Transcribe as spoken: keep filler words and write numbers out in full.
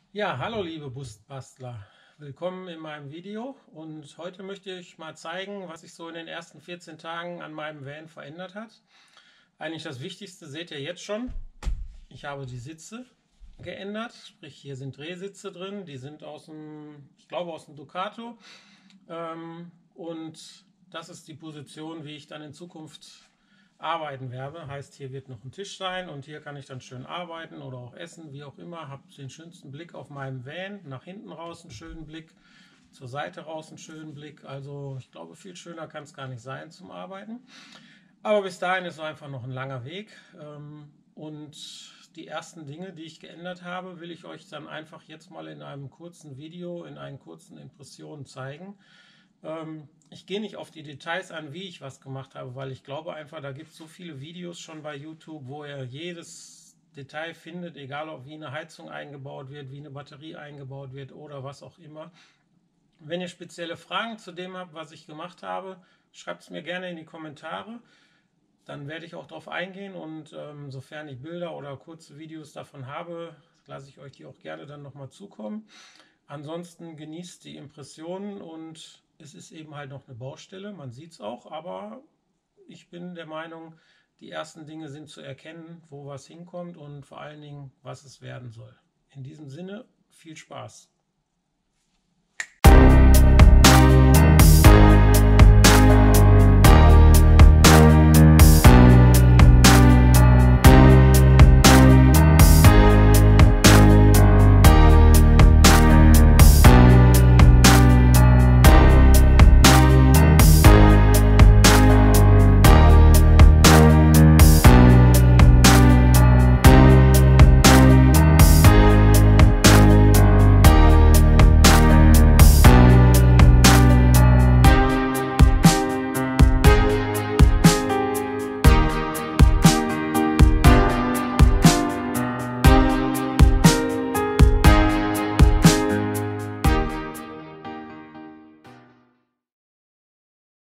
Ja, hallo liebe Busbastler, willkommen in meinem Video und heute möchte ich mal zeigen, was sich so in den ersten vierzehn Tagen an meinem Van verändert hat. Eigentlich das Wichtigste seht ihr jetzt schon, ich habe die Sitze geändert, sprich hier sind Drehsitze drin, die sind aus dem, ich glaube aus dem Ducato ähm, und das ist die Position, wie ich dann in Zukunft arbeiten werde. Heißt, hier wird noch ein Tisch sein und hier kann ich dann schön arbeiten oder auch essen, wie auch immer. Habe den schönsten Blick auf meinem Van, nach hinten raus einen schönen Blick, zur Seite raus einen schönen Blick. Also ich glaube, viel schöner kann es gar nicht sein zum Arbeiten. Aber bis dahin ist es einfach noch ein langer Weg. Und die ersten Dinge, die ich geändert habe, will ich euch dann einfach jetzt mal in einem kurzen Video, in einen kurzen Impressionen zeigen. Ich gehe nicht auf die Details an, wie ich was gemacht habe, weil ich glaube einfach, da gibt es so viele Videos schon bei YouTube, wo ihr jedes Detail findet, egal ob wie eine Heizung eingebaut wird, wie eine Batterie eingebaut wird oder was auch immer. Wenn ihr spezielle Fragen zu dem habt, was ich gemacht habe, schreibt es mir gerne in die Kommentare. Dann werde ich auch darauf eingehen und ähm, sofern ich Bilder oder kurze Videos davon habe, lasse ich euch die auch gerne dann nochmal zukommen. Ansonsten genießt die Impressionen und es ist eben halt noch eine Baustelle, man sieht es auch, aber ich bin der Meinung, die ersten Dinge sind zu erkennen, wo was hinkommt und vor allen Dingen, was es werden soll. In diesem Sinne, viel Spaß!